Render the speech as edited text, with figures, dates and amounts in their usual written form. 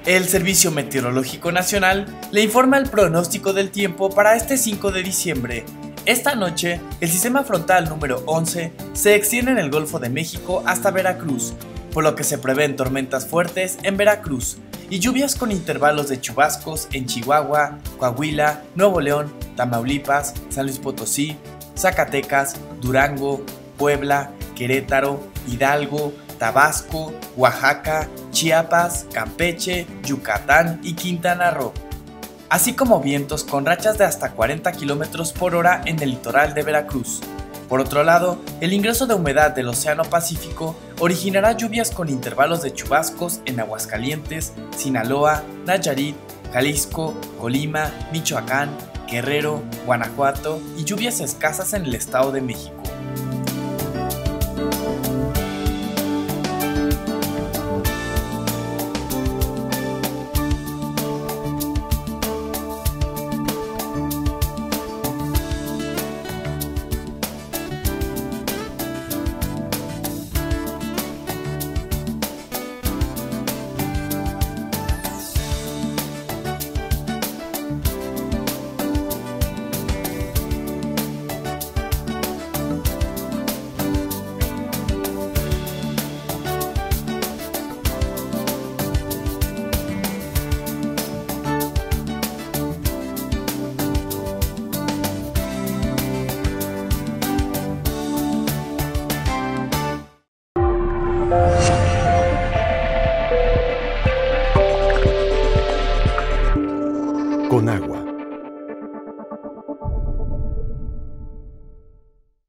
El Servicio Meteorológico Nacional le informa el pronóstico del tiempo para este 5 de diciembre. Esta noche, el sistema frontal número 11 se extiende en el Golfo de México hasta Veracruz, por lo que se prevén tormentas fuertes en Veracruz y lluvias con intervalos de chubascos en Chihuahua, Coahuila, Nuevo León, Tamaulipas, San Luis Potosí, Zacatecas, Durango, Puebla, Querétaro, Hidalgo, Tabasco, Oaxaca, Chiapas, Campeche, Yucatán y Quintana Roo, así como vientos con rachas de hasta 40 km por hora en el litoral de Veracruz. Por otro lado, el ingreso de humedad del Océano Pacífico originará lluvias con intervalos de chubascos en Aguascalientes, Sinaloa, Nayarit, Jalisco, Colima, Michoacán, Guerrero, Guanajuato y lluvias escasas en el Estado de México. Conagua,